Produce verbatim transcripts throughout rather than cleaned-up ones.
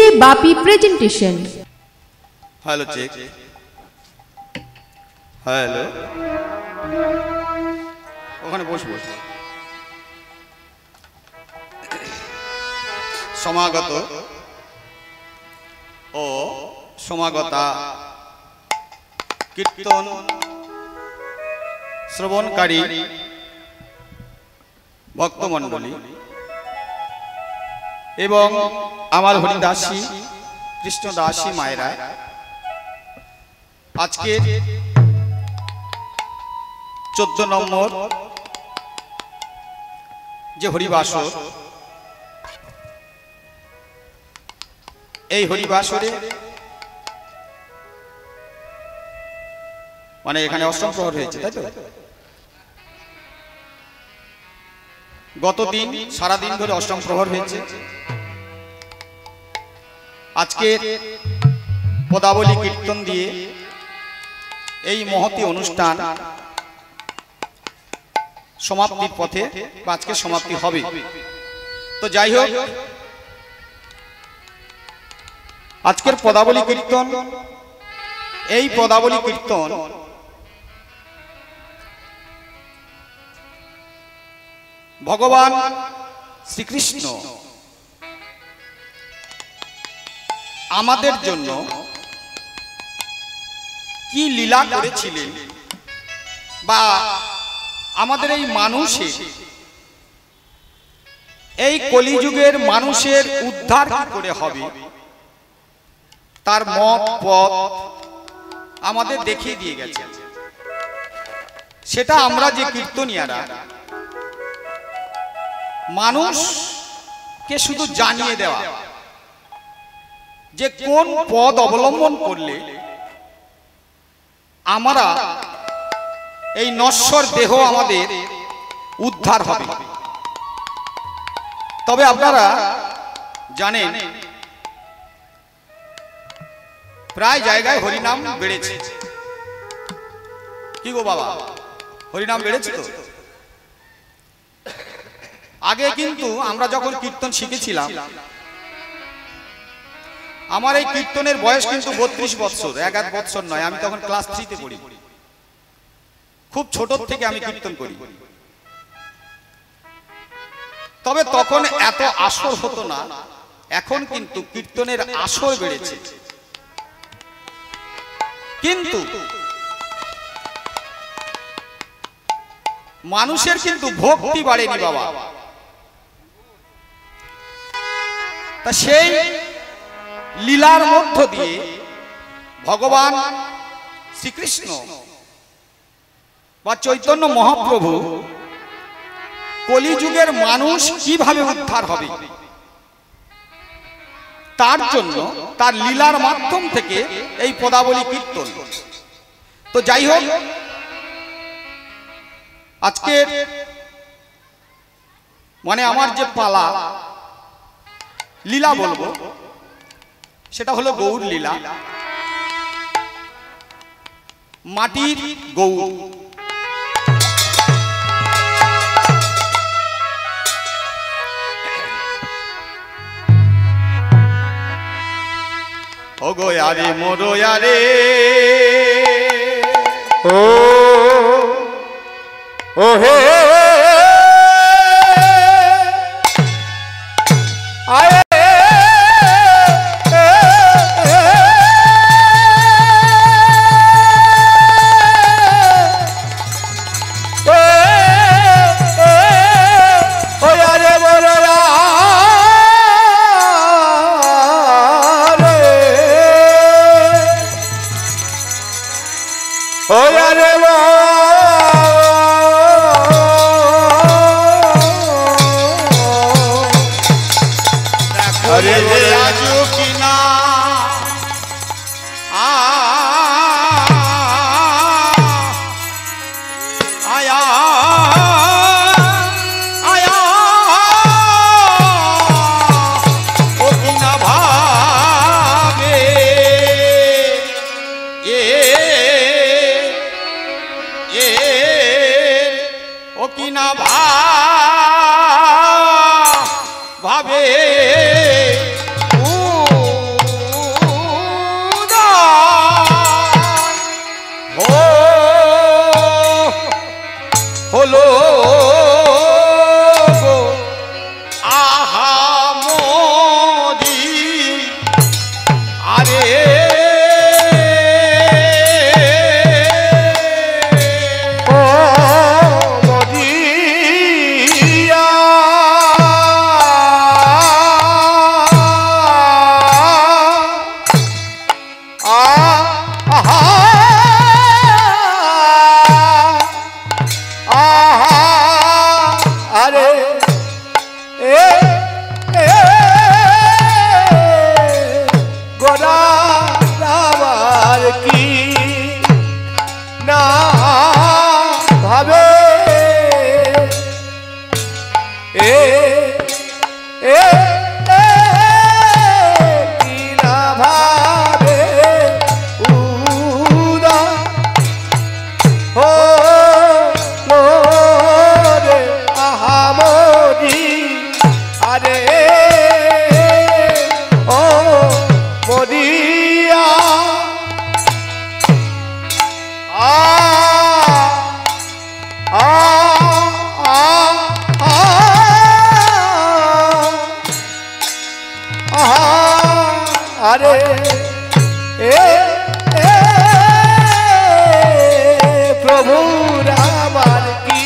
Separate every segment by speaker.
Speaker 1: DJ Bapi presentation.
Speaker 2: Hello check, hello, ওখানে boss বস। সমাগত ও সমাগতা কীর্তন শ্রবণকারী ভক্তমণ্ডলী এবং আমার হরিদাসী কৃষ্ণদাসী মায়েরা, আজকে চোদ্দ নম্বর যে হরিবাসর, এই হরিবাসরে মানে এখানে অষ্টম প্রহর হয়েছে, তাই তো? গতদিন সারাদিন ধরে অষ্টম প্রহর হয়েছে। আজকে পদাবলী কীর্তন দিয়ে এই মহতী অনুষ্ঠান সমাপ্তির পথে, আজকে সমাপ্তি হবে। তো যাই হোক, আজকের পদাবলী কীর্তন, এই পদাবলী কীর্তন ভগবান শ্রীকৃষ্ণ আমাদের জন্য কি লীলা করেছিলেন, বা আমাদের এই মানুষের, এই কলিযুগের মানুষের উদ্ধার কি করে হবে, তার মত পথ আমাদের দেখিয়ে দিয়ে গেছে। সেটা আমরা যে কীর্তনিয়ারা মানুষকে শুধু জানিয়ে দেওয়া যে কোন পথ অবলম্বন করলে আমরা এই নশ্বর দেহ আমাদের উদ্ধার হবে। তবে আপনারা জানেন, প্রায় জায়গায় হরিনাম বেড়েছে। কি গো বাবা, হরিনাম বেড়েছে তো? আগে কিন্তু আমরা যখন কীর্তন শিখেছিলাম, আমার এই কীর্তনের বয়স কিন্তু বত্রিশ বৎসর, এক এক বৎসর নয়। আমি তখন ক্লাস থ্রিতে পড়ি, খুব ছোট থেকে আমি কীর্তন করি। তবে তখন এত আসর হতো না, এখন কিন্তু কীর্তনের আসর বেড়েছে। কিন্তু মানুষের কিন্তু ভক্তি বাড়েনি বাবা। তা সেই লীলার মধ্য দিয়ে ভগবান শ্রীকৃষ্ণ বা চৈতন্য মহাপ্রভু কলিযুগের মানুষ কিভাবে উদ্ধার হবে, তার জন্য তার লীলার মাধ্যম থেকে এই পদাবলী কীর্তন। তো যাই হোক, আজকে মানে আমার যে পালা লীলা বলবো, সেটা হলো গৌর লীলা, মাটির গৌর। ও গো আরে মোরো আরে,
Speaker 3: ও ও হে আরে
Speaker 2: ভাবে ও আরে
Speaker 1: अरे ए, ए, प्रभु रामार की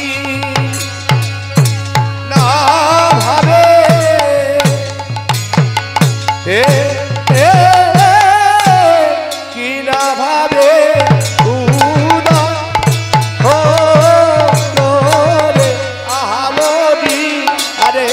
Speaker 1: ना भावे ए, ए, की ना भावे उदा हो रे आहामोदी अरे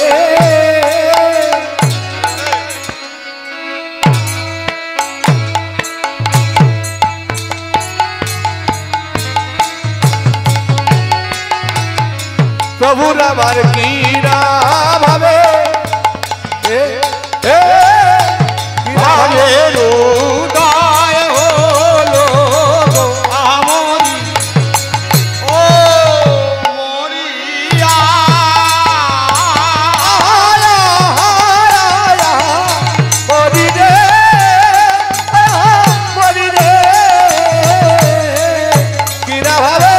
Speaker 1: प्रभु रामार की ना भावे ए, ए,
Speaker 2: ভাবে উদয় হলো আমরি ও মরিয়া
Speaker 1: মরি রে মরি রে কি না ভাবে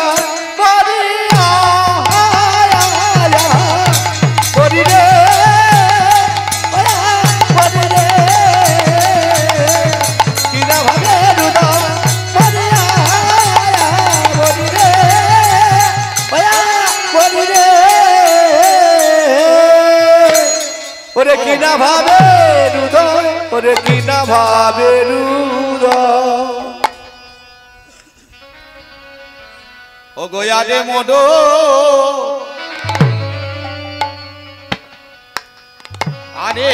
Speaker 1: ওরে কিনা ভাবে হৃদয় ওরে কিনা ভাবে হৃদয়
Speaker 2: ও গোয়ারে মোড আরে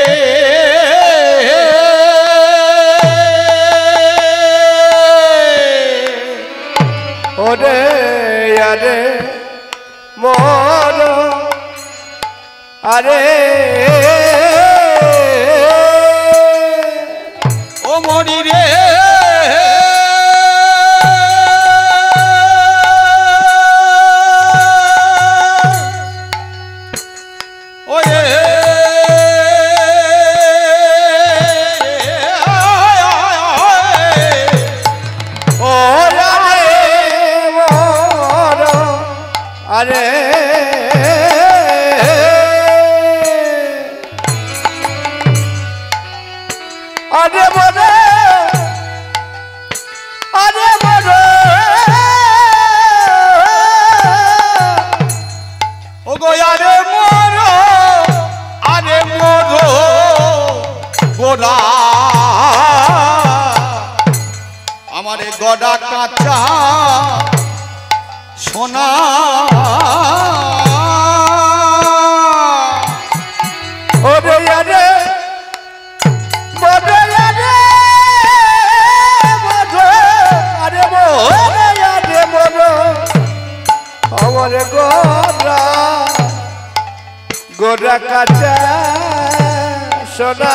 Speaker 1: ওরে আরে মোর আরে
Speaker 2: ও মরি রে ওরে
Speaker 1: আরে আরে মরে আরে মরে
Speaker 2: ও গোয়ারে মোর আরে মোর গোড়া আমারে গড়া কাঁচা সোনা
Speaker 1: ওরে আরে মরে আরে মরে আরে মরে আরে মরে আমার গোরা গোরা কাঁচা সোনা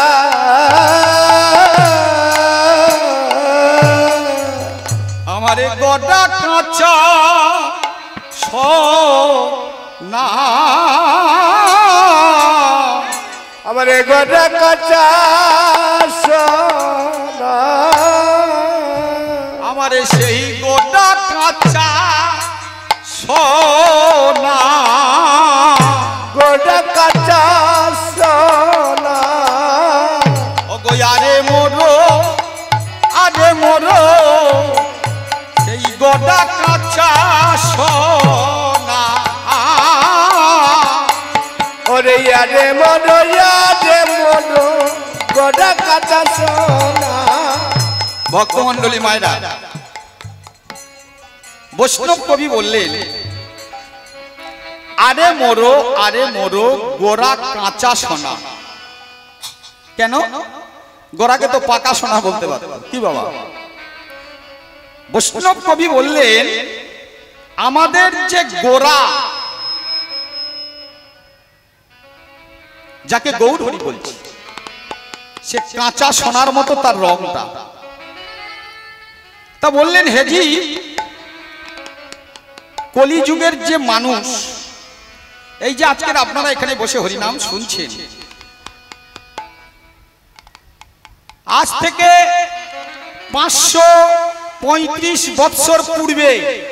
Speaker 2: আমারে গড়া কাঁচা সোনা
Speaker 1: আমারে গোটা কাঁচা সোনা
Speaker 2: আমারে সেই গোটা কাঁচা সোনা
Speaker 1: গোটা কাঁচা সোনা
Speaker 2: ও গোয়ারে মোর মোরো সেই গোটা কাঁচা সোনা
Speaker 1: ওরে আরে মনো আরে মনো গোটা কাঁচা সোনা।
Speaker 2: ভক্তমণ্ডলী মায়েরা, বৈষ্ণব কবি বললেন আরে মোরো আরে মোরো গোরা কাঁচা সোনা। কেন? গোরাকে তো পাকা সোনা বলতে পারত কি বাবা? বৈষ্ণব কবি বললেন আমাদের যে গোরা, যাকে গৌর হরি বলছি, সে কাঁচা সোনার মতো তার রংটা। তা বললেন হেজি, কলিযুগের যে মানুষ, এই যে আজকের আপনারা এখানে বসে হরিনাম শুনছেন, আজ থেকে পাঁচশো পঁয়ত্রিশ বৎসর পূর্বে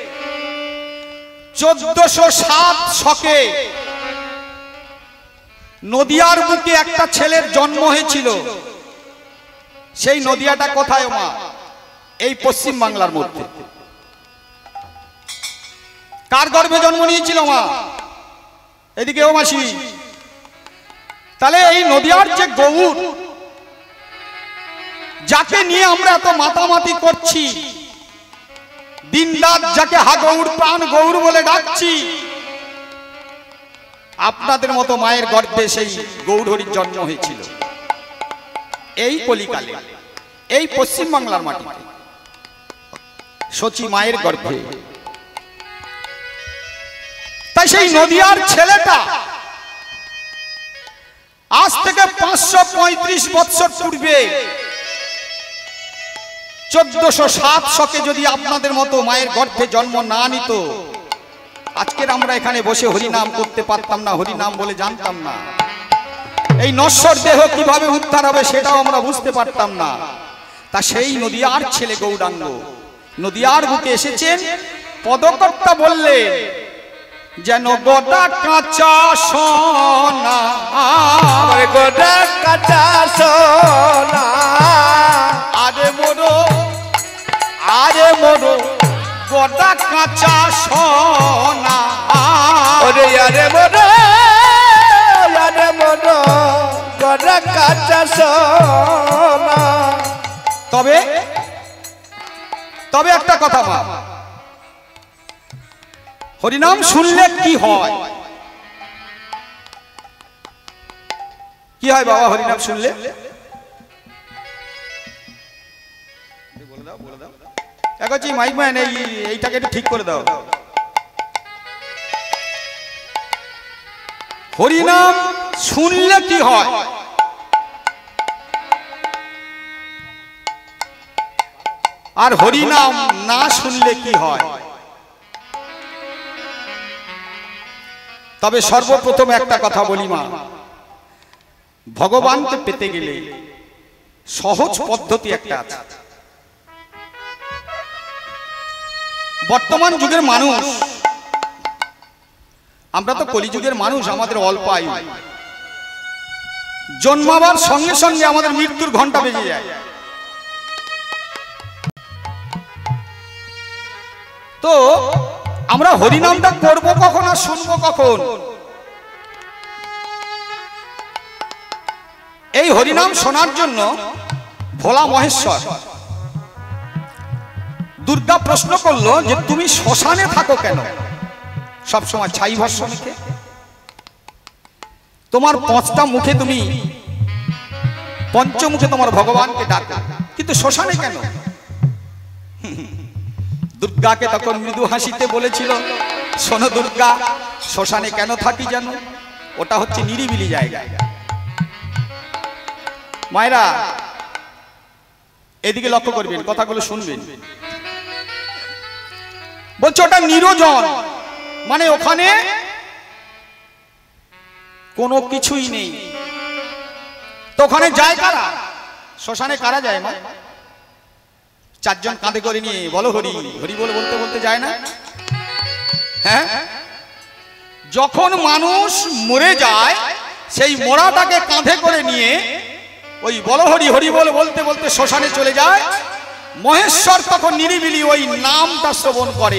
Speaker 2: চোদ্দশো সাত শকে নদিয়ার বুকে একটা ছেলের জন্ম হয়েছিল। সেই নদিয়াটা কোথায় মা? এই পশ্চিম বাংলার মধ্যে। কার গর্ভে জন্ম নিয়েছিল মা? এদিকে ও মাসি। তাহলে এই নদিয়ার যে গৌর, যাকে নিয়ে আমরা এত মাতামাতি করছি, দিনরাত যাকে হা গৌর প্রাণ গৌর বলে ডাকছি, আপনাদের মতো মায়ের গর্ভে সেই গৌর হরির জন্ম হয়েছিল এই কলিকালে, এই পশ্চিম বাংলার মাটিতে, সচি মায়ের গর্ভে। তাই সেই নদিয়ার ছেলেটা আজ থেকে পাঁচশো পঁয়ত্রিশ বৎসর পূর্বে চোদ্দশো সাত শকে যদি আপনাদের মতো মায়ের গর্ভে জন্ম না নিত, আজকের আমরা এখানে বসে হরিনাম করতে পারতাম না, হরিনাম বলে জানতাম না। এই নশ্বর দেহ কিভাবে উদ্ধার হবে সেটাও আমরা বুঝতে পারতাম না। তা সেই নদিয়ার ছেলে গৌরাঙ্গ নদিয়ার বুকে এসেছেন। পদকর্তা বললেন যেন গোটা কাঁচা সোনা,
Speaker 1: গোটা কাঁচা সোনা।
Speaker 2: আরে মোরো আরে মোরো গোটা কাঁচা সোনা।
Speaker 1: ওরে আরে মোরো আরে মোরো গোটা কাঁচা সোনা।
Speaker 2: তবে তবে একটা কথা মা, হরিনাম শুনলে কি হয়? কি হয় বাবা হরিনাম শুনলে? একছি মাইক ম্যান, এই এইটাকে একটু ঠিক করে দাও। হরিনাম শুনলে কি হয়? আর হরিনাম না শুনলে কি হয়? তবে সর্বপ্রথম একটা কথা বলি মা, ভগবানকে পেতে গেলে সহজ পদ্ধতি একটা আছে। বর্তমান যুগের মানুষ, আমরা তো কলিযুগের মানুষ, আমাদের অল্প আয়ু, জন্মাবার সঙ্গে সঙ্গে আমাদের মৃত্যুর ঘন্টা বেজে যায়। তো আমরা হরিনামটা করবো কখন আর শুনবো কখন? এই হরিনাম শোনার জন্য ভোলা মহেশ্বর দুর্গা প্রশ্ন করলো যে তুমি শ্মশানে থাকো কেন সবসময় ছাই ভস্ম মেখে? তোমার পাঁচটা মুখে তুমি পঞ্চমুখে তোমার ভগবানকে ডাকো, কিন্তু শ্মশানে কেন? দুর্গাকে তখন মৃদু হাসিতে বলেছিল, শোনো দুর্গা, শ্মশানে কেন থাকি জানো? ওটা হচ্ছে নিরিবিলি জায়গা। মায়েরা এদিকে লক্ষ্য করবেন, কথাগুলো শুনবেন। বলছে ওটা নিরজন, মানে ওখানে কোনো কিছুই নেই। তো ওখানে যায় কারা? শ্মশানে কারা যায় মা? চারজন কাঁধে করে নিয়ে বলো হরি হরি বলে বলতে বলতে যায় না? হ্যাঁ, যখন মানুষ মরে যায় সেই মরাটাকে কাঁধে করে নিয়ে ওই বলো হরি হরি বলে বলতে বলতে শ্মশানে চলে যায়। মহেশ্বর তখন নিরিবিলি ওই নামটা শ্রবণ করে।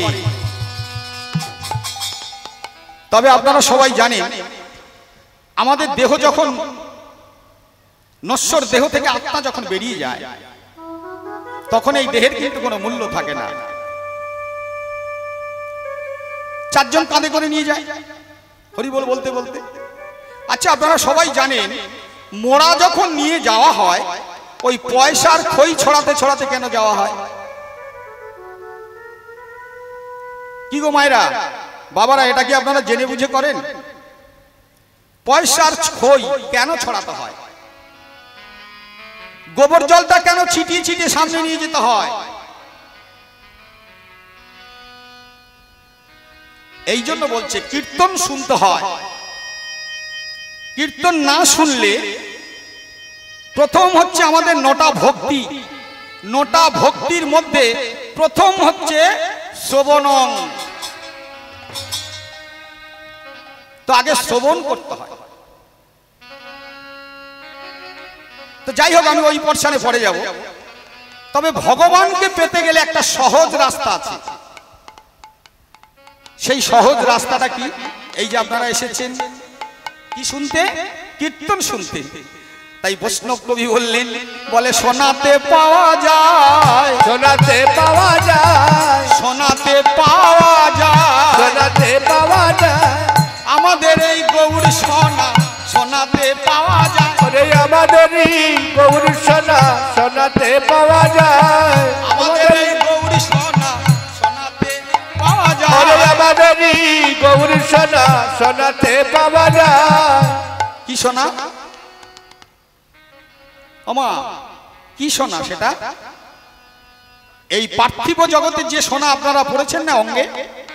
Speaker 2: তবে আপনারা সবাই জানেন, আমাদের দেহ যখন নশ্বর দেহ থেকে আত্মা যখন বেরিয়ে যায়, তখন এই দেহের কিন্তু কোনো মূল্য থাকে না। চারজন কাঁধে করে নিয়ে যায় হরি বল বলতে বলতে। আচ্ছা, আপনারা সবাই জানেন, মোড়া যখন নিয়ে যাওয়া হয়, ওই পয়সার খই ছড়াতে ছড়াতে কেন যাওয়া হয়? কি গো মায়েরা, বাবারা, এটা কি আপনারা জেনে বুঝে করেন? পয়সার খই কেন ছড়াতে হয়? গোবর জলটা কেন ছিটিয়ে ছিটিয়ে সামনে নিয়ে যেতে হয়? এই জন্য বলছে কীর্তন শুনতে হয়। কীর্তন না শুনলে প্রথম হচ্ছে আমাদের নটা ভক্তি, নটা ভক্তির মধ্যে প্রথম হচ্ছে শ্রবণং। তো আগে শ্রবণ করতে হয়। তো যাই হোক, আমি ওই পর্ষণে পড়ে যাব। তবে ভগবানকে পেতে গেলে একটা সহজ রাস্তা আছে। সেই সহজ রাস্তাটা কি? এই যে আপনারা এসেছেন কি শুনতে? কীর্তন শুনতে। তাই বৈষ্ণব কবি বললেন, বলে শোনাতে পাওয়া যায়,
Speaker 1: শোনাতে পাওয়া যায়,
Speaker 2: শোনাতে পাওয়া যায়,
Speaker 1: শোনাতে পাওয়া যায়,
Speaker 2: আমাদের এই গৌর সোনা শোনাতে পাওয়া যায়।
Speaker 1: ওরে আমাদেরই গৌর সোনা শোনাতে পাওয়া যায়,
Speaker 2: আমাদের এই গৌর সোনা শোনাতে পাওয়া যায়।
Speaker 1: ওরে আমাদেরই গৌর সোনা শোনাতে পাওয়া যায়।
Speaker 2: কি সোনা? আমা কি সোনা সেটা? এই পার্থিব জগতে যে সোনা আপনারা পড়েছেন না অঙ্গে,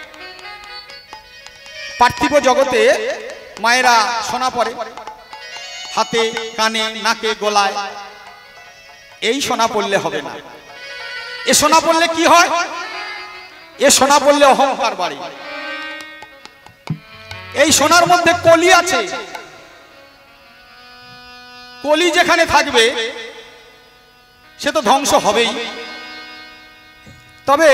Speaker 2: পার্থিব জগতে মায়েরা সোনা পরে হাতে, কানে, নাকে, গলায়। এই সোনা পড়লে হবে না। এ সোনা পড়লে কি হয়? এ সোনা পড়লে অহংকার বাড়ে। এই সোনার মধ্যে কলি আছে। কলি যেখানে থাকবে সে তো ধ্বংস হবেই। তবে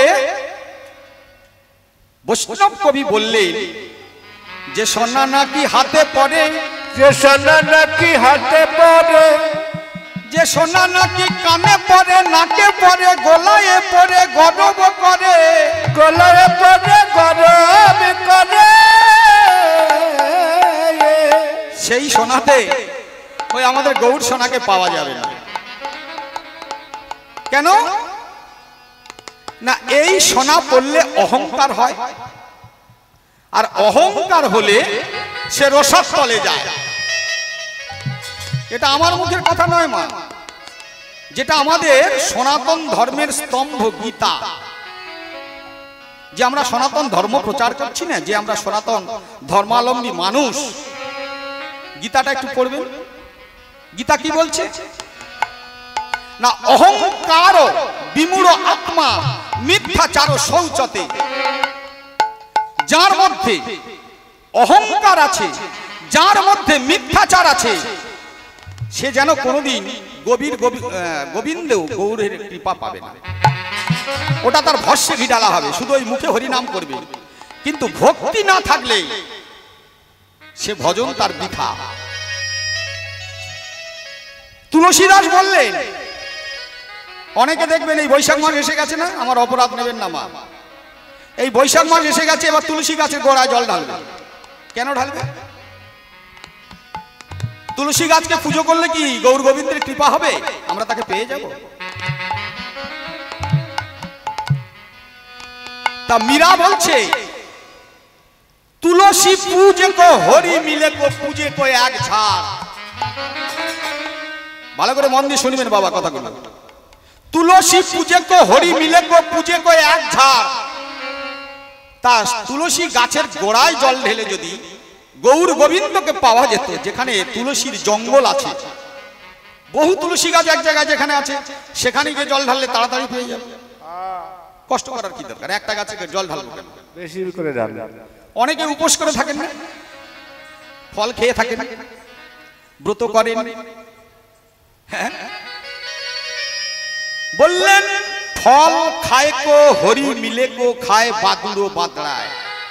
Speaker 2: বৈষ্ণব কবি বললেন যে সোনা নাকি হাতে পড়ে,
Speaker 1: যে সোনা নাকি হাতে পড়ে,
Speaker 2: যে সোনা নাকি কানে পড়ে, নাকে পড়ে, গলায় পড়ে, গরব করে,
Speaker 1: গলায় পড়ে গরম করে,
Speaker 2: সেই সোনাতে ওই আমাদের গৌর সোনাকে পাওয়া যাবে না। কেন না? এই সোনা পড়লে অহংকার হয়, আর অহংকার হলে সে রসস্থলে যায়। এটা আমার মুখের কথা নয় মা, যেটা আমাদের সনাতন ধর্মের স্তম্ভ গীতা। যে আমরা সনাতন ধর্ম প্রচার করছি না, যে আমরা সনাতন ধর্মাবলম্বী মানুষ, গীতাটা একটু পড়বেন। গীতা কি বলছে না? অহংকার বিমূঢ় আত্মা মিথ্যাচার শৌচতে। যার মধ্যে অহংকার আছে, যার মধ্যে মিথ্যাচার আছে, সে যেন কোনোদিন গভীর গোবিন্দ গৌরের কৃপা পাবে না। ওটা তার ভস্যে ঘি ডালা হবে, শুধু ওই মুখে হরিনাম করবে, কিন্তু ভক্তি না থাকলে সে ভজন তার বৃথা। তুলসীদাস বললেন, অনেকে দেখবেন এই বৈশাখ মাস এসে গেছে না, আমার অপরাধ নেবেন না মা, এই বৈশাখ মাস এসে গেছে, এবার তুলসী গাছের গোড়ায় জল ঢালবে। কেন ঢালবে? তুলসী গাছকে পুজো করলে কি গৌর গোবিন্দের কৃপা হবে? আমরা তাকে পেয়ে যাব? তা মীরা বলছে, তুলসী পূজে কো হরি মিলে কো পূজে কো এক ঝাড়। ভালো করে মন দিয়ে শুনবেন বাবা কথাগুলো। তুলসী পূজে কো হরি মিলে কো পূজে কো এক ঝাড়। তা তুলসী গাছের গোড়ায় জল ঢেলে যদি গৌর গোবিন্দকে পাওয়া যেত, যেখানে তুলসীর জঙ্গল আছে, বহু তুলসী গাছ এক জায়গায় যেখানে আছে, সেখানে গিয়ে জল ঢাললে তাড়াতাড়ি পেয়ে যাবে। কষ্ট করার কি দরকার? একটা গাছে জল ঢালবো কেন?
Speaker 1: বেশি করে ঢালবে।
Speaker 2: অনেকে উপোস করে থাকেন না, ফল খেয়ে থাকেন, ব্রত করেন, হ্যাঁ, বললেন ফল খায় কো হরি মিলে কো খায় বাদুড়ো বাদড়ায়।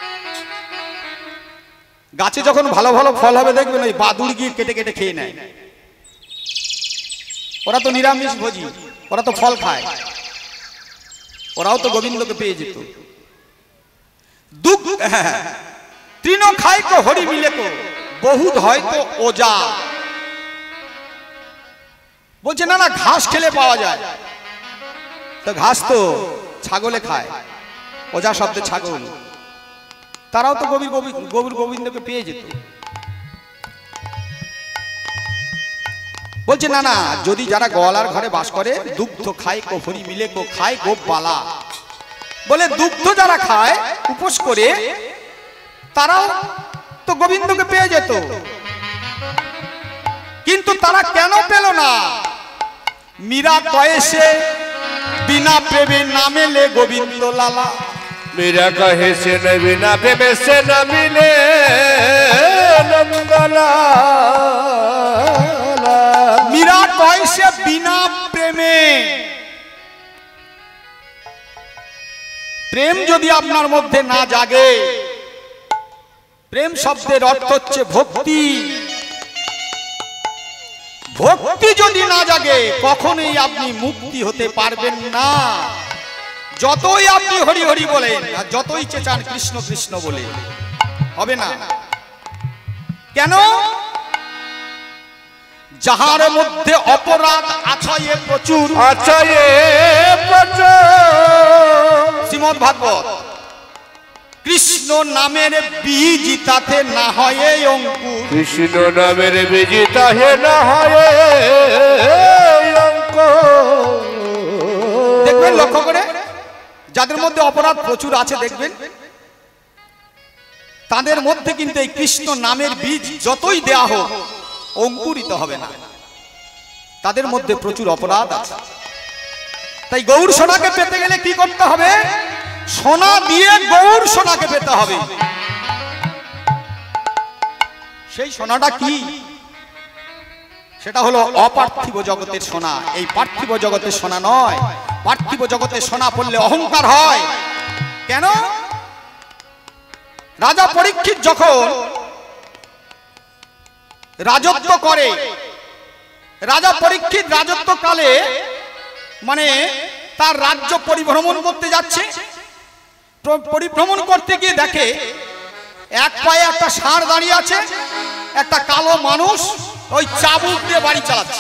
Speaker 2: গাছে যখন ভালো ভালো ফল হবে দেখবেন ওই বাদুড় গিয়ে কেটে কেটে খেয়ে নেয়। ওরা তো নিরামিষ ভোজি, ওরা তো ফল খায়, ওরাও তো গোবিন্দকে পেয়ে যেত। দুঃখ তৃণ খায় কো হরি মিলে কো বহুত হয়তো ওজা। বলছে না না ঘাস খেলে পাওয়া যায়, তো ঘাস তো ছাগলে খায়, ওজা শব্দে ছাগল, তারাও তো গভীর গভীর গোবিন্দকে পেয়ে যেত। বলছে না না যদি যারা গোয়ালার ঘরে বাস করে দুগ্ধ খায় কো হরি মিলে কো খায় গোপ বালা, বলে দুগ্ধ যারা খায় উপোস করে তারাও তো গোবিন্দকে পেয়ে যেত, কিন্তু তারা কেন পেল না? মীরা কয়েসে বিনা প্রেমে নামে লে গোবিন্দ লালা।
Speaker 1: मीरा कहे से न बिना प्रेम से न मिले नंदलाला।
Speaker 2: मीरा कहे बिना प्रेमे, प्रेम यदि आपनार मध्य ना जागे, प्रेम शब्देर अर्थ हच्छे भक्ति, भक्ति यदि ना जागे कखनोई आपनि मुक्ति होते पारबेन ना। যতই আপনি হরি হরি বলেন আর যতই চেঁচান কৃষ্ণ কৃষ্ণ বলে হবে না। কেন? যাহার মধ্যে অপরাধ আছে প্রচুর,
Speaker 1: আছে প্রচুর।
Speaker 2: শ্রীমদ্ ভাগবত, কৃষ্ণ নামের বীজ তাতে না হয় অঙ্কুর,
Speaker 1: কৃষ্ণ নামের বীজ তাতে না হয় অঙ্কুর।
Speaker 2: দেখবেন লক্ষ্য করে যাদের মধ্যে অপরাধ প্রচুর আছে দেখবেন তাদের মধ্যে কিন্তু এই কৃষ্ণ নামের বীজ যতই দেয়া হোক অঙ্কুরিত হবে না, তাদের মধ্যে প্রচুর অপরাধ আছে। তাই গৌর সোনাকে পেতে গেলে কি করতে হবে? সোনা দিয়ে গৌর সোনাকে পেতে হবে। সেই সোনাটা কি? সেটা হলো অপার্থিব জগতের সোনা, এই পার্থিব জগতের সোনা নয়। পার্থিব জগতের সোনা পড়লে অহংকার হয়। কেন? রাজা পরীক্ষিত যখন রাজত্ব করে, রাজা পরীক্ষিত রাজত্ব কালে মানে তার রাজ্য পরিভ্রমণ করতে যাচ্ছে, পরিভ্রমণ করতে গিয়ে দেখে এক পায়ে একটা ষাঁড় দাঁড়িয়ে আছে, একটা কালো মানুষ ওই চাবুক দিয়ে বাড়ি চালাচ্ছে।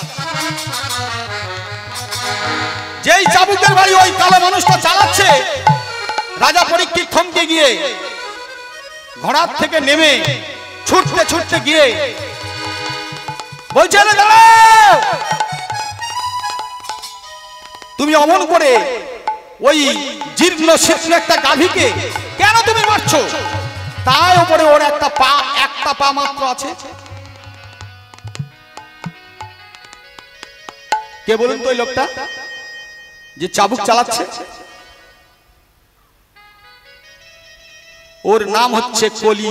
Speaker 2: যেই চাবুকের বাড়ি ওই কালো মানুষটা চালাচ্ছে, রাজা পরীক্ষিত থমকে গিয়ে ঘোড়ার থেকে নেমে ছুটতে ছুটতে গিয়ে বলছে, তুমি অমন করে ওই জীর্ণ শীর্ণ একটা গাভীকে কেন তুমি মারছো? তাই উপরে ওর একটা পা, একটা পা মাত্র আছে। কে বলুন তো ওই লোকটা যে চাবুক চালাচ্ছে? ওর নাম হচ্ছে কলি।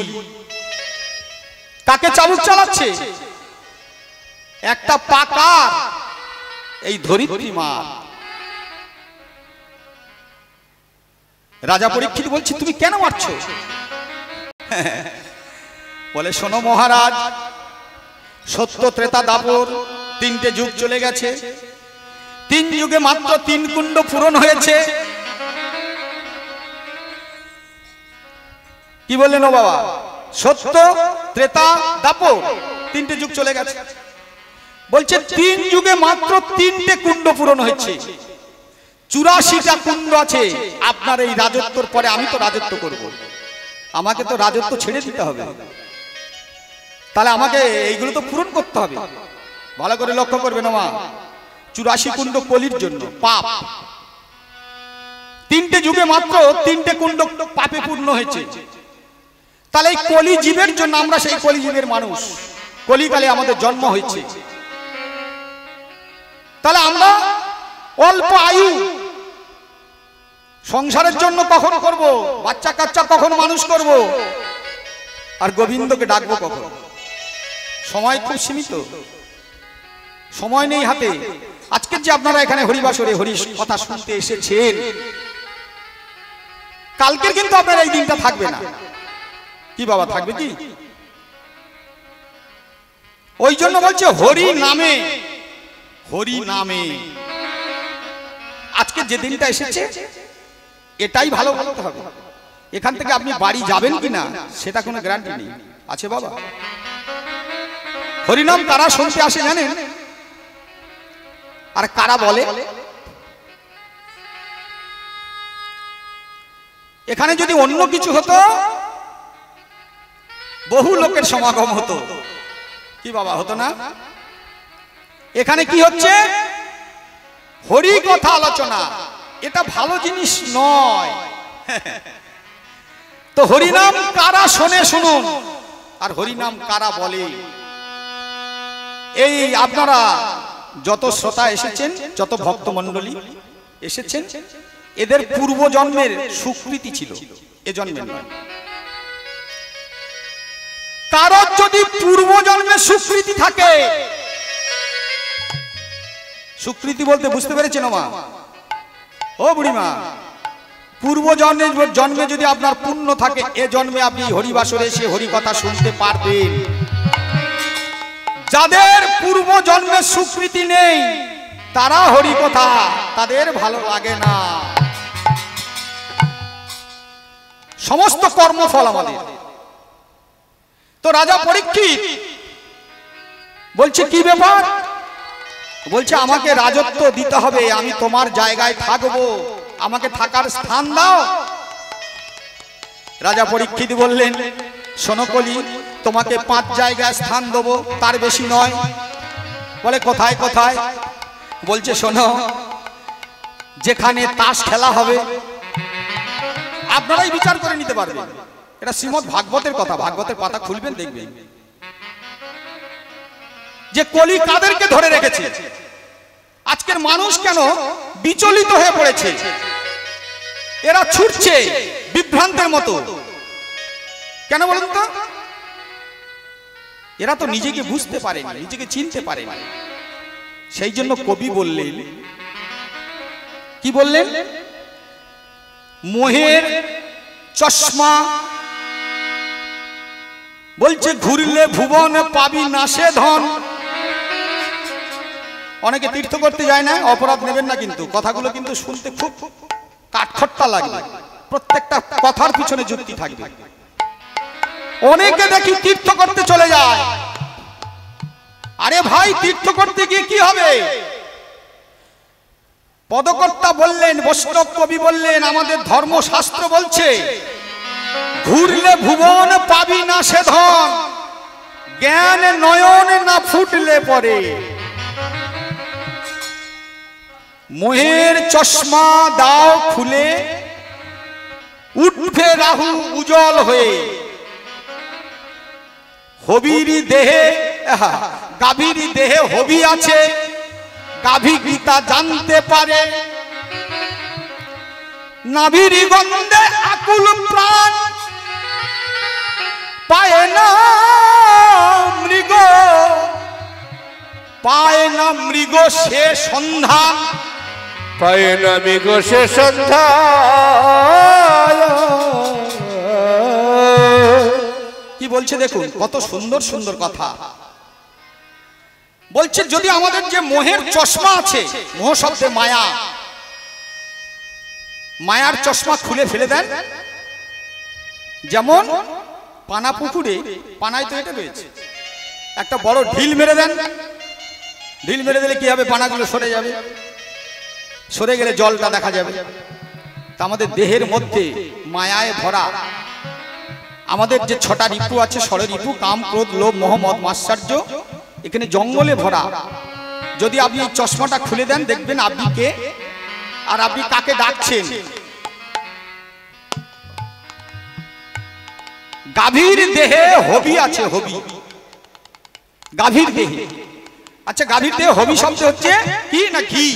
Speaker 2: কাকে চাবুক চালাচ্ছে? একটা পাকা এই ধরিত্রী মা। রাজা পরীক্ষিত বলছে, তুমি কেন মারছো? বলে, শোনো মহারাজ, সত্য ত্রেতা দাপর তিনটে যুগ চলে গেছে, তিন যুগে মাত্র তিন কুণ্ড পূরণ হয়েছে। কি বললেন ও বাবা? সত্য ত্রেতা দাপর তিনটে যুগ চলে গেছে। বলছে তিন যুগে মাত্র তিনটে কুণ্ড পূরণ হয়েছে, চুরাশিটা কুণ্ড আছে আপনার এই রাজত্বর পরে। আমি তো রাজত্ব করব, আমাকে তো রাজত্ব ছেড়ে দিতে হবে, তাহলে আমাকে এইগুলো তো পূরণ করতে হবে। ভালো করে লক্ষ্য করবেন মা, চুরাশি কুণ্ড কলির জন্য পাপ। তিনটে যুগে মাত্র তিনটে কুণ্ড পাপে পূর্ণ হয়েছে। তাহলে এই কলি জীবের জন্য, আমরা সেই কলি জীবের মানুষ, কলিকালে আমাদের জন্ম হয়েছে। তাহলে আমরা অল্প আয়ু সংসারের জন্য কখন করব, বাচ্চা কাচ্চা কখন মানুষ করব, আর গোবিন্দকে ডাকবো কখন? সময় খুব সীমিত, সময় নেই হাতে। আজকে যে আপনারা এখানে হরিবাসরে হরি কথা শুনতে এসেছেন, কালকের কিন্তু আপনার এই দিনটা থাকবে না। কি বাবা, থাকবে কি? ওই জন্য বলছে হরি নামে, হরি নামে আজকে যে দিনটা এসেছে এটাই ভালো বলতে হবে। এখান থেকে আপনি বাড়ি যাবেন কিনা সেটা কোনো গ্যারান্টি নেই, আছে বাবা। হরিনাম কারা শুনতে আসে জানেন, আর কারা বলে? এখানে যদি অন্য কিছু হতো বহু লোকের সমাগম হতো, কি বাবা, হতো না? এখানে কি হচ্ছে? হরি কথা আলোচনা, এটা ভালো জিনিস নয়। তো হরিনাম কারা শোনে শুনুন, আর হরিনাম কারা বলে। এই আপনারা যত শ্রোতা এসেছেন, যত ভক্তমণ্ডলী এসেছেন, এদের পূর্ব জন্মের সুকৃতি ছিল, এ জন্মের নয়। কারোর যদি পূর্ব জন্মের সুকৃতি থাকে, সুকৃতি বলতে বুঝতে পেরেছেন মা, ও বুড়িমা? পূর্ব জন্মে জন্মে যদি আপনার পুণ্য থাকে, এ জন্মে আপনি হরিবাসরে এসে হরি কথা শুনতে পারবেন। যাদের পূর্ব জন্মের সুকৃতি নেই তারা হরি কথা তাদের ভালো লাগে না। সমস্ত কর্মফল আমাদের। তো রাজা পরীক্ষিত বলছে কি ব্যাপার? বলছে আমাকে রাজত্ব দিতে হবে, আমি তোমার জায়গায় থাকবো, আমাকে থাকার স্থান দাও। রাজা পরীক্ষিত বললেন, শোনো কলি, তোমাকে পাঁচ জায়গায় স্থান দেবো, তার বেশি নয়। বলে কোথায় কোথায়? বলছে শোনো, যেখানে তাস খেলা হবে, আপনারাই বিচার করে নিতে পারবেন, এটা শ্রীমদ্ ভাগবতের কথা, ভাগবতের পাতা খুলবেন দেখবেন যে কলি কাদেরকে ধরে রেখেছে। আজকের মানুষ কেন বিচলিত হয়ে পড়েছে, এরা ছুটছে বিভ্রান্তের মতো, কেন বলুন তো? এরা তো নিজেকে বুঝতে পারেনি, নিজেকে চিনতে পারেনি। সেই জন্য কবি বললেন, কি বললেন? মোহের চশমা, বলছে ঘুরলে ভুবন পাবি নাশে ধন। অনেকে তীর্থ করতে যায় না, অপরাধ নেবেন না, কিন্তু কথাগুলো কিন্তু শুনতে খুব কাঠখট্টা লাগবে, প্রত্যেকটা কথার পিছনে যুক্তি থাকবে। অনেকে দেখি তীর্থ করতে চলে যায়। আরে ভাই, তীর্থ করতে গিয়ে কি হবে? পদকর্তা বললেন, বৈষ্ণব কবি বললেন, আমাদের ধর্মশাস্ত্র বলছে ঘুরলে ভুবন পাবি না সে ধন, জ্ঞান নয়ন না ফুটলে পরে। মোহের চশমা দাও খুলে, উঠবে রাহু উজ্জ্বল হয়ে। হবির দেহে, গাভীর দেহে হবি আছে, গাভী গীতা জানতে পারে। নাভির গন্ধে আকুল প্রাণ, পায় না মৃগ, পায় না মৃগ সে সন্ধান,
Speaker 1: পায় না মৃগ সে সন্ধান।
Speaker 2: কি বলছে দেখুন, কত সুন্দর সুন্দর কথা বলছে। যদি আমাদের যে মোহের চশমা আছে, মোহ শব্দে মায়া, মায়ার চশমা খুলে ফেলে দেন। যেমন পানা পুকুরে, পানায় তো এটা রয়েছে, একটা বড় ঢিল মেরে দেন, ঢিল মেরে দিলে কি হবে? পানাগুলো সরে যাবে, সরে গেলে জলটা দেখা যাবে। তা আমাদের দেহের মধ্যে মায়ায় ভরা আমাদের যে ছটা রিপু আছে, ষড় রিপু, কাম ক্রোধ লোভ মোহ মদ মাৎসর্য, এখানে জঙ্গলে ভরা। যদি আপনি এই চশমাটা খুলে দেন, দেখবেন আপনি কে আর আপনি কাকে ডাকছেন। গাভীর দেহে হবি আছে, হবি, গাভীর দেহে। আচ্ছা, গাভীর দেহে হবি শব্দ হচ্ছে কি না ঘি।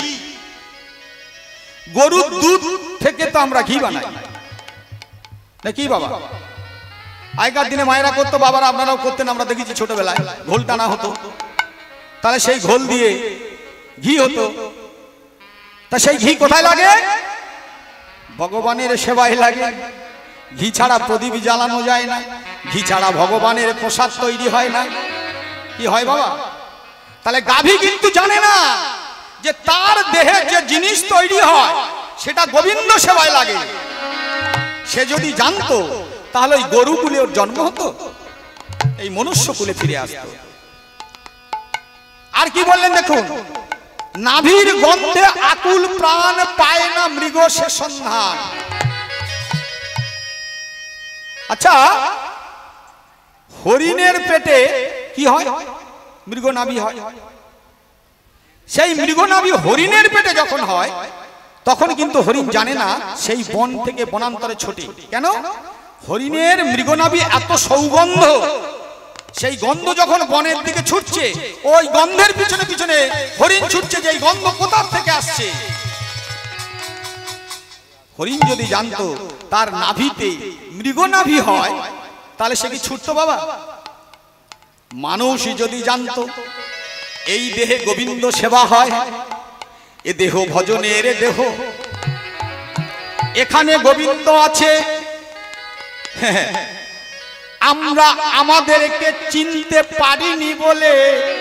Speaker 2: গরুর দুধ থেকে তো আমরা ঘি বানাই না, কি বাবা? আগেকার দিনে মায়েরা করতো, বাবারা আপনারাও করতেন, আমরা দেখেছি ছোটবেলায়, ঘোল টানা হতো। তাহলে সেই ঘোল দিয়ে ঘি হতো। তা সেই ঘি কোথায় লাগে? ভগবানের সেবায় লাগে। ঘি ছাড়া প্রদীপ জ্বালানো যায় না, ঘি ছাড়া ভগবানের প্রসাদ তৈরি হয় না। কি হয় বাবা? তাহলে গাভী কিন্তু জানে না যে তার দেহে যে জিনিস তৈরি হয় সেটা গোবিন্দ সেবায় লাগে। সে যদি জানতো তাহলে ওই গরু কুলে ওর জন্ম হতো, এই মনুষ্য কুলে ফিরে আসতো। আর কি বললেন দেখুন, নাভির গন্ধে আকুল প্রাণ পায় না মৃগ সে সন্ধান। আচ্ছা, হরিণের পেটে কি হয়? মৃগনাভি হয়। সেই মৃগনাভি হরিণের পেটে যখন হয় তখন কিন্তু হরিণ জানে না সেই বন থেকে বনান্তরে ছোটে। কেন? হরিণের মৃগনাভি এত সৌগন্ধ, সেই গন্ধ যখন বনের দিকে ছুটছে, ওই গন্ধের পিছনে পিছনে হরিণ ছুটছে যে এই গন্ধ কোথা থেকে আসছে। হরিণ যদি জানতো তার নাভিতে মৃগনাভি হয় তাহলে সে কি ছুটতো বাবা? মানুষ যদি জানতো এই দেহে গোবিন্দ সেবা হয়, এ দেহ ভজনের দেহ, এখানে গোবিন্দ আছে, আমরা আমাদেরকে চিনতে পারিনি বলে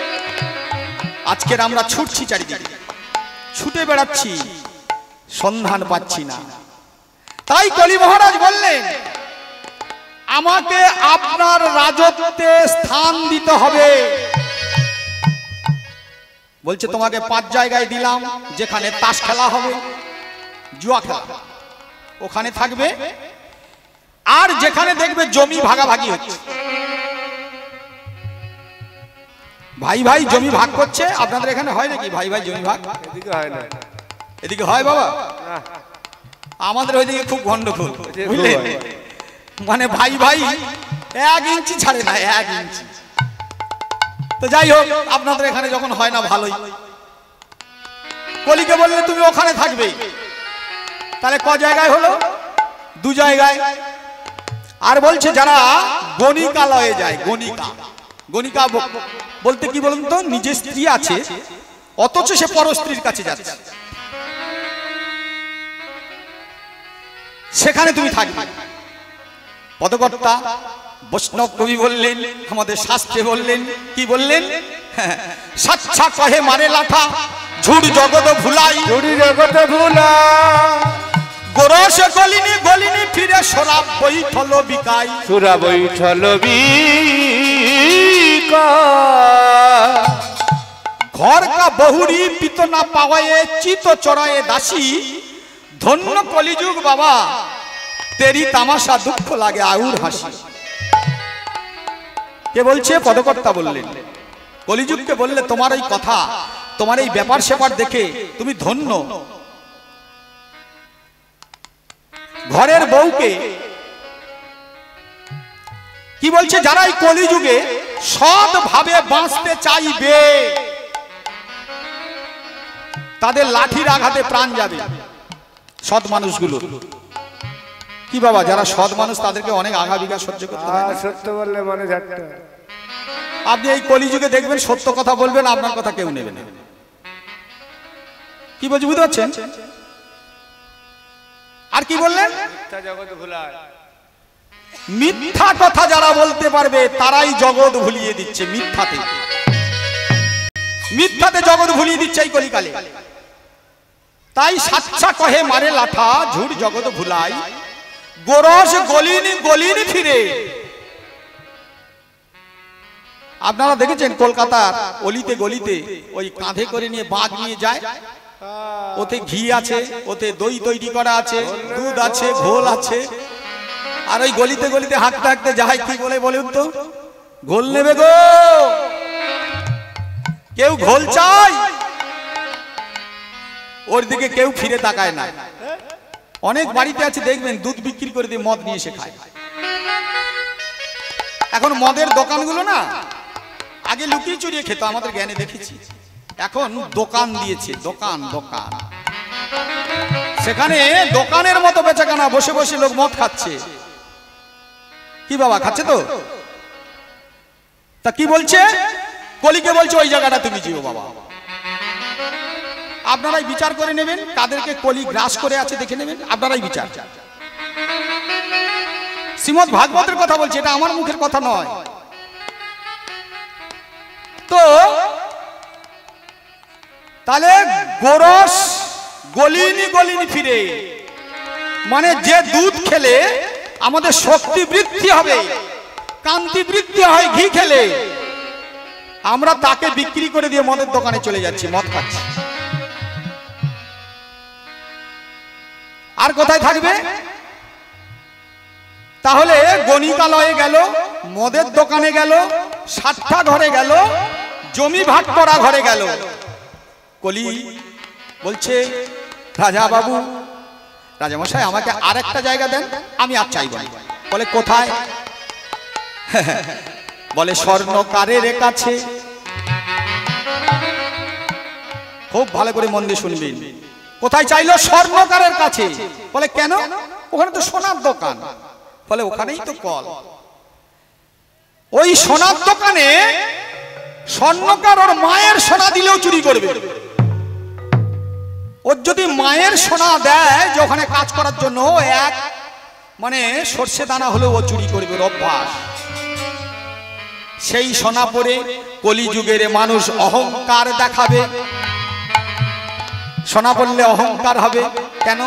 Speaker 2: আজকের আমরা ছুটছি, চারিদিকে ছুটে বেড়াচ্ছি, সন্ধান পাচ্ছি না। তাই কলি মহারাজ বললেন, আমাকে আপনার রাজত্বে স্থান দিতে হবে। বলছে তোমাকে পাঁচ জায়গায় দিলাম, যেখানে তাস খেলা হবে, জুয়া খেলা, ওখানে থাকবে। আর যেখানে দেখবে জমি ভাগাভাগি হচ্ছে, ভাই ভাই জমি ভাগ করছে। আপনাদের এখানে হয় নাকি ভাই ভাই জমি ভাগ?
Speaker 1: এদিকে হয় না।
Speaker 2: এদিকে হয় বাবা? আমাদের ওইদিকে খুব গন্ডগোল, বুঝলেন? মানে ভাই ভাই এক ইঞ্চি ছাড়ে না, এক ইঞ্চি। তো যাই হোক, আপনাদের এখানে যখন হয় না ভালোই। কলিকে বললে তুমি ওখানে থাকবে, তাহলে ক জায়গায় হলো? দু জায়গায়। আর বলছে যারা গণিকালয়ে যায়, গণিকা, গণিকা বলতে কি বলুন তো, নিজের স্ত্রী আছে অথচ সে পর স্ত্রীর কাছে যাচ্ছে, সেখানে তুমি থাকবে। পদকর্তা বৈষ্ণব কবি বললেন, আমাদের শাস্ত্রে বললেন, কি বললেন? সাচ্ছা কহে মারে লাঠা, ঝুড় জগত ভুলাই,
Speaker 1: ঝুড়ি জগত ভুলা,
Speaker 2: গোরস গলিনি গলিনি ফিরে সরাব বৈঠল বিকাই,
Speaker 1: সুরা বৈঠল বিকা,
Speaker 2: ঘর কা বহুরি পিত না পাওয়ায়ে চিত চড়ায়ে দাসী, ধন্য কলিযুগ বাবা তেরি তামাশা দুঃখ লাগে আউর হাসি। কে বলছে? পদকর্তা বললেন। কলিযুগকে বললে তোমার এই কথা, তোমার এই ব্যাপার সেপার দেখে তুমি ধন্য। ঘরের বউকে কি বলছে? যারা এই কলিযুগে সৎ ভাবে বাঁচতে চাইবে তাদের লাঠির আঘাতে প্রাণ যাবে। সৎ মানুষগুলো কি বাবা, যারা সৎ মানুষ তাদেরকে অনেক আঘা বিঘা সহ্য করতে হয়।
Speaker 1: সত্য বললে মনে ঝাট্টা।
Speaker 2: আপনি এই কলিযুগে দেখবেন সত্য কথা বলবেন, আপনার কথা কেউ নেবে না। কি বলছি বুঝতে পারছেন? আর কি বললেন?
Speaker 1: মিথ্যা জগৎ ভুলায়।
Speaker 2: মিথ্যা কথা যারা বলতে পারবে তারাই জগৎ ভুলিয়ে দিচ্ছে। মিথ্যাতে মিথ্যাতে জগৎ ভুলিয়ে দিচ্ছে এই কলিকালে। তাই সাচ্চা কহে মারে লাঠা, ঝুড় জগৎ ভুলাই, গোরস গলিনি গলিনি ফিরে। আপনারা দেখেছেন কলকাতার অলিতে গলিতে ওই কাঁধে করে নিয়ে বাঘ নিয়ে যায়, ওতে ঘি আছে, ওতে দই তৈরি করা আছে, দুধ আছে, ঘোল আছে। আর ওই গলিতে গলিতে হাঁটতে হাঁটতে যায়, কি বলে বলুন তো? ঘোল নেবে গো, কেউ ঘোল চাই, ওর দিকে কেউ ফিরে তাকায় না। অনেক বাড়িতে আছে দেখবেন দুধ বিক্রি করে দিয়ে মদ নিয়ে এসে খায়। এখন মদের দোকানগুলো না, আগে লুকিয়ে চুরিয়ে খেত, আমাদের জ্ঞানে দেখেছি। এখন দোকান দিয়েছে, দোকান দোকান সেখানে দোকানের মতো বেচাকেনা, বসে বসে লোক মদ খাচ্ছে। কি বাবা খাচ্ছে তো? তা কি বলছে? কলিকে বলছে ওই জায়গাটা তুমি যেও বাবা, আপনারাই বিচার করে নেবেন, কাদেরকে কলি গ্রাস করে আছে দেখে নেবেন, আপনারাই বিচার। শ্রীমদ্ ভাগবতের কথা বলছি, এটা আমার মুখের কথা নয়। তো তাহলে গোরস গলিনি গলিনি ফিরে, মানে যে দুধ খেলে আমাদের শক্তি বৃদ্ধি হবে, কান্তি বৃদ্ধি হয় ঘি খেলে, আমরা তাকে বিক্রি করে দিয়ে মদের দোকানে চলে যাচ্ছি, মদ খাচ্ছি। আর কোথায় থাকবে? তাহলে গণিকালয়ে গেল, মদের দোকানে গেল, সাতটা ঘরে গেল, জমি ভাগ করা ঘরে গেল। কলি বলছে, রাজা বাবু, রাজামশাই আমাকে আর একটা জায়গা দেন, আমি আর চাইব না। বলে কোথায়? বলে স্বর্ণকারের কাছে। খুব ভালো করে মন দিয়ে শুনবেন। কোথায় চাইলো? স্বর্ণকারের কাছে। বলে কেন? ওখানে তো সোনার দোকান। বলে ওখানেই তো কল। ওই সোনার দোকানে স্বর্ণকার ওর মায়ের সোনা দিলেও চুরি করবে। ওর যদি মায়ের সোনা দেয় যে ওখানে কাজ করার জন্য, এক মানে সর্ষে দানা হলেও ও চুরি করবে, অভ্যাস। সেই সোনা পরে কলিযুগের মানুষ অহংকার দেখাবে। সোনা পড়লে অহংকার হবে কেন?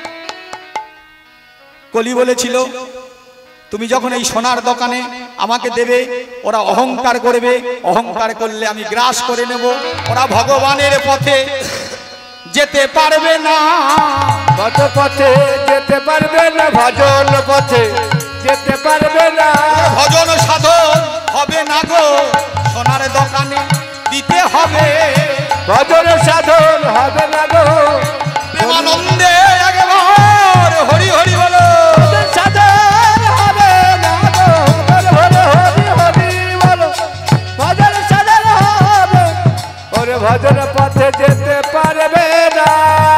Speaker 2: কলি বলেছিল, তুমি যখন এই সোনার দোকানে আমাকে দেবে, ওরা অহংকার করবে, অহংকার করলে আমি গ্রাস করে নেব, ওরা ভগবানের পথে যেতে পারবে না।
Speaker 1: কত পথে যেতে পারবে না, ভজন পথে যেতে পারবে না,
Speaker 2: ভজন সাধন হবে না গো, সোনার দোকানে দিতে হবে।
Speaker 1: ভজন সাধন হবে না গো,
Speaker 2: প্রেমানন্দে একবার হরি হরি বলো।
Speaker 1: ভজন সাধন হবে না গো, বলো বলো হরি হরি বলো। ভজন সাধন হবে, ওরে ভজন পথে যেতে পারবে না।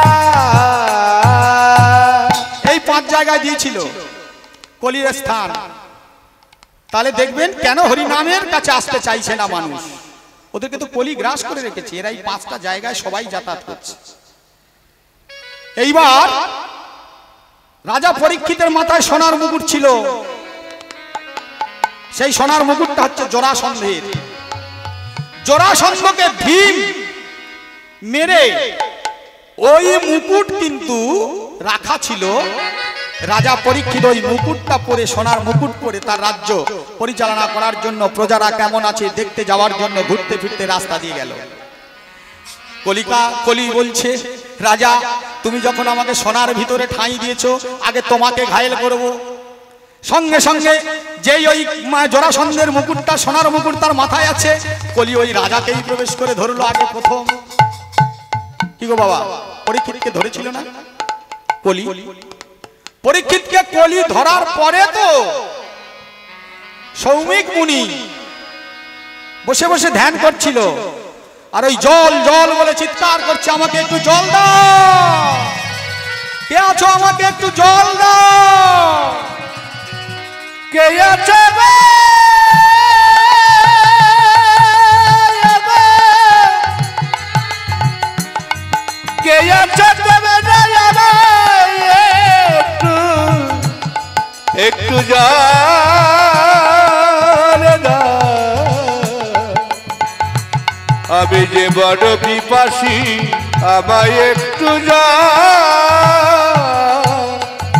Speaker 2: এই পাঁচ জায়গায় দিয়েছিল কলির স্থান। তাহলে দেখবেন কেন হরি নামের কাছে আসতে চাইছে না মানুষ। ওদেরকে তো কলি গ্রাস করে রেখেছে, এরা এই পাঁচটা জায়গায় সবাই যাতায়াত করছে। এইবার রাজা পরীক্ষিতের মাথায় সোনার মুকুট ছিল, সেই সোনার মুকুটটা হচ্ছে জরাসন্ধের। জরাসন্ধকে ভীম মেরে ওই মুকুট কিন্তু রাখা ছিল। রাজা পরীক্ষিত ওই মুকুটটা পরে, সোনার মুকুট পরে তার রাজ্য পরিচালনা করার জন্য, প্রজারা কেমন আছে দেখতে যাওয়ার জন্য ঘুরতে ফিরতে রাস্তা দিয়ে গেল। কলিকা কলি বলছে, রাজা তুমি যখন আমাকে সোনার ভিতরে ঠাঁই দিয়েছো, আগে তোমাকে ঘায়েল করব। সঙ্গে সঙ্গে যেই ওই জরাসন্ধের মুকুটটা, সোনার মুকুট তার মাথায় আছে, কলি ওই রাজাকেই প্রবেশ করে ধরলো আগে প্রথম। কি গো বাবা, পরীক্ষিতকে ধরেছিল না কলি? পরীক্ষিতকে কলি ধরার পরে তো সৌমিক মুনি বসে বসে ধ্যান করছিল, আর ওই জল জল বলে চিৎকার করছে, আমাকে একটু জল দাও, কে আছো আমাকে একটু জল দাও,
Speaker 1: কে আছে গো, কে আছে দেবে না একটু একটু জল দাও, আমি যে বড় পিপাসী, আমায় একটু জল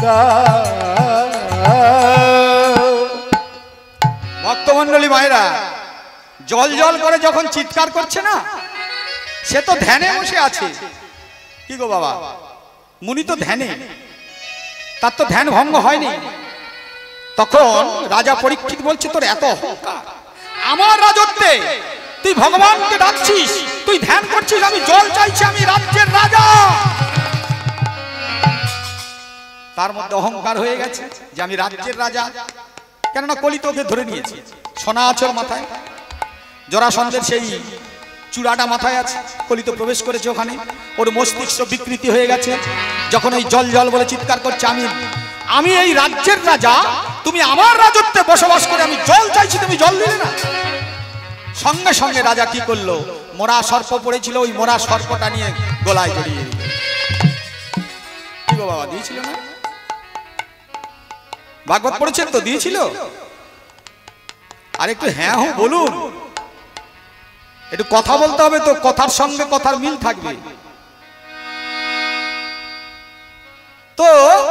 Speaker 1: দাও।
Speaker 2: ভক্তমন্ডলী মায়েরা, জল জল করে যখন চিৎকার করছে না, সে তো ধ্যানে বসে আছে। কি গো বাবা, মুনি তো ধ্যানে, তার তো ধ্যান ভঙ্গ হয়নি। তখন রাজা পরীক্ষিত বলছে, তোর এত অহংকার, আমার রাজত্বে তুই ভগবানকে ডাকছিস, তুই ধ্যান করছিস, আমি জল চাইছি, আমি রাজ্যের রাজা। তার মধ্যে অহংকার হয়ে গেছে যে আমি রাজ্যের রাজা। কেননা কলি তোকে ধরে নিয়েছে, সোনা আছে ওর মাথায়, জরাসন্ধের সেই চূড়াটা মাথায় আছে, কলি তো প্রবেশ করেছে ওখানে, ওর মস্তিষ্ক বিকৃতি হয়ে গেছে। যখন ওই জল জল বলে চিৎকার করছে, আমি আমি এই রাজ্যের রাজা, তুমি আমার রাজত্বে বসবাস করে, আমি জল চাইছি, তুমি জল দিলে না। সঙ্গে সঙ্গে রাজা কি করলো, মোরা সর্প পড়েছিল, ওই মোরা সর্পটা নিয়ে গলায় জড়িয়ে দিল। কি গো বাবা, দিয়েছিল না? ভাগবত পড়েছেন তো, দিয়েছিল? আর একটু হ্যাঁ হো বলুন, একটু কথা বলতে হবে তো, কথার সঙ্গে কথার মিল থাকবে তো।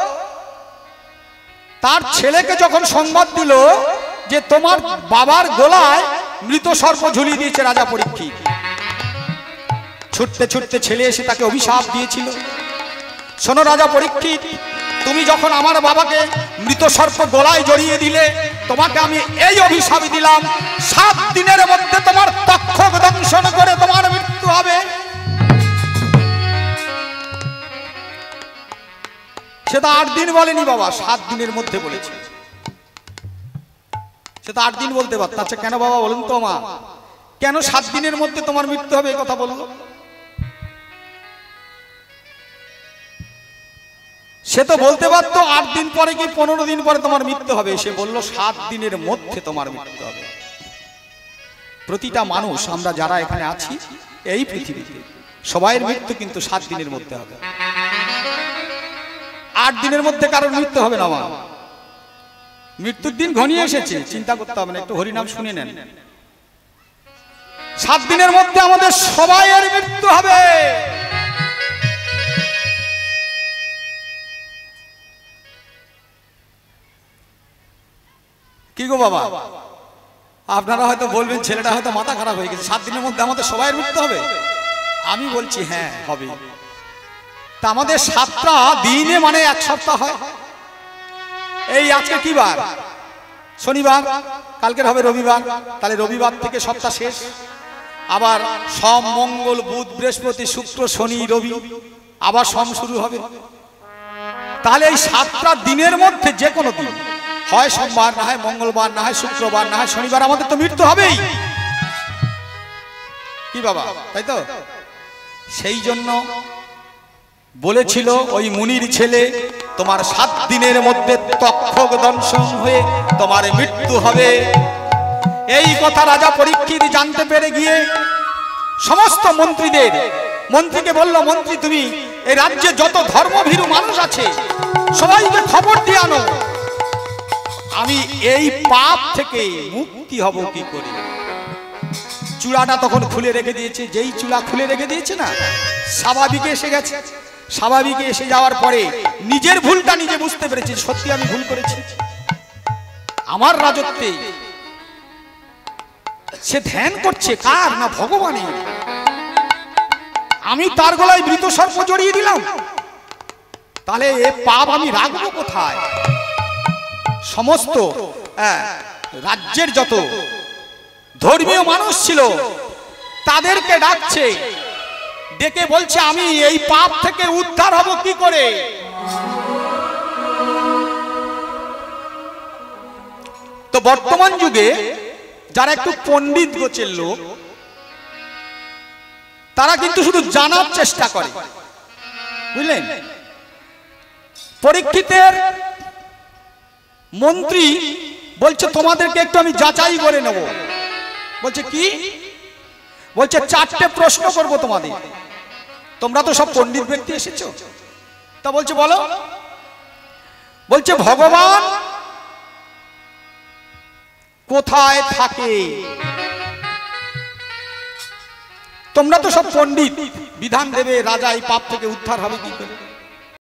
Speaker 2: তার ছেলেকে যখন সংবাদ দিল যে তোমার বাবার গলায় মৃত সর্প ঝুলিয়ে দিয়েছে রাজা পরীক্ষিত, ছুটতে ছুটতে ছেলে এসে তাকে অভিশাপ দিয়েছিল, শোনো রাজা পরীক্ষিত, তুমি যখন আমার বাবাকে মৃত সর্প গলায় জড়িয়ে দিলে, তোমাকে আমি এই অভিশাপ দিলাম, সাত দিনের মধ্যে তোমার তক্ষক দংশন করে তোমার মৃত্যু হবে। সেটা আট দিন বলেনি বাবা, সাত দিনের মধ্যে বলেছে। সেটা আট দিন বলতে পারত। আচ্ছা কেন বাবা বলুন তো মা, কেন সাত দিনের মধ্যে তোমার মৃত্যু হবে এই কথা বললো? সে তো বলতে পারতো আট দিন পরে কি পনেরো দিন পরে তোমার মৃত্যু হবে, সে বললো সাত দিনের মধ্যে তোমার মৃত্যু হবে। প্রতিটা মানুষ আমরা যারা এখানে আছি এই পৃথিবীতে সবাইয়ের মৃত্যু কিন্তু সাত দিনের মধ্যে হবে, আট দিনের মধ্যে কারোর মৃত্যু হবে না। মা, মৃত্যুর দিন ঘনিয়ে এসেছে, চিন্তা করতে হবে না, একটু হরিনাম শুনে নেন। সাত দিনের মধ্যে আমাদের সবাইয়ের মৃত্যু হবে। কি গো বাবা, আপনারা হয়তো বলবেন ছেলেটা হয়তো মাথা খারাপ হয়ে গেছে, সাত দিনের মধ্যে আমাদের সবাইয়ের মৃত্যু হবে। আমি বলছি হ্যাঁ হবে। তা আমাদের সাতটা দিনে মানে এক সপ্তাহ হয়। এই আজকে কি বার? শনিবার, কালকের হবে রবিবার, তাহলে রবিবার থেকে সপ্তাহ শেষ। আবার সোম, মঙ্গল, বুধ, বৃহস্পতি, শুক্র, শনি, রবি, আবার সোম শুরু হবে। তাহলে এই সাতটা দিনের মধ্যে যে কোনো দিন, হয় সোমবার, না হয় মঙ্গলবার, না হয় শুক্রবার, না হয় শনিবার, আমাদের তো মৃত্যু হবেই। কি বাবা, তাই তো? সেই জন্য বলেছিল ওই মুনির ছেলে, তোমার সাত দিনের মধ্যে তক্ষক দংশন হয়ে তোমার মৃত্যু হবে। এই কথা রাজা পরীক্ষিত জানতে পেরে গিয়ে সমস্ত মন্ত্রীদের, মন্ত্রীকে বলল, মন্ত্রী তুমি এই রাজ্যে যত ধর্মভীরু মানুষ আছে সবাইকে খবর দিয়ে আনো, আমি এই পাপ থেকে মুক্তি হব কি করে। চূড়াটা তখন খুলে রেখে দিয়েছে, যেই চূড়া খুলে রেখে দিয়েছে না, স্বাভাবিক এসে গেছে। স্বাভাবিক এসে যাওয়ার পরে নিজের ভুলটা নিজে বুঝতে পেরেছে, সত্যি আমি ভুল করেছি, আমার রাজত্বে। সে ধ্যান করছে কার না ভগবানের, আমি তার গলায় মৃত সর্প জড়িয়ে দিলাম, তাহলে এ পাপ আমি রাখবো কোথায়? সমস্ত রাজ্যের যত ধর্মীয় মানুষ ছিল তাদেরকে ডাকছে, ডেকে বলছে আমি এই পাপ থেকে উদ্ধার হব কি করে। তো বর্তমান যুগে যারা একটু পণ্ডিত গোছের লোক, তারা কিন্তু শুধু জানার চেষ্টা করে, বুঝলেন? পরীক্ষিতের মন্ত্রী বলছে তোমাদেরকে একটু আমি যাচাই করে নেব। বলছে কি? বলছে চারটে প্রশ্ন করব তোমাদের, তোমরা তো সব পণ্ডিত ব্যক্তি এসেছো, তা বলছে বলো। বলছে ভগবান কোথায় থাকে? তোমরা তো সব পণ্ডিত, বিধান দেবে রাজা এই পাপ থেকে উদ্ধার হবে কি করে।